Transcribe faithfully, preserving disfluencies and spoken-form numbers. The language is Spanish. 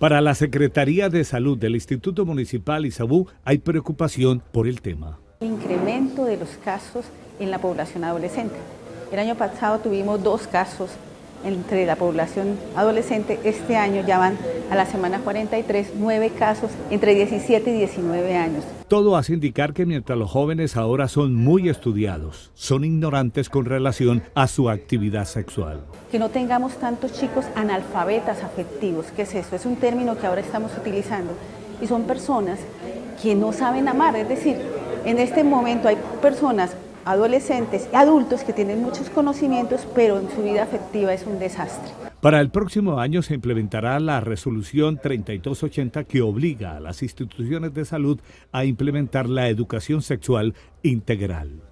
Para la Secretaría de Salud del Instituto Municipal Izabú hay preocupación por el tema. Incremento de los casos en la población adolescente. El año pasado tuvimos dos casos entre la población adolescente, este año ya van a la semana cuarenta y tres, nueve casos entre diecisiete y diecinueve años. Todo hace indicar que mientras los jóvenes ahora son muy estudiados, son ignorantes con relación a su actividad sexual. Que no tengamos tantos chicos analfabetas afectivos, ¿qué es eso? Es un término que ahora estamos utilizando y son personas que no saben amar, es decir, en este momento hay personas adolescentes y adultos que tienen muchos conocimientos, pero en su vida afectiva es un desastre. Para el próximo año se implementará la resolución treinta y dos ochenta que obliga a las instituciones de salud a implementar la educación sexual integral.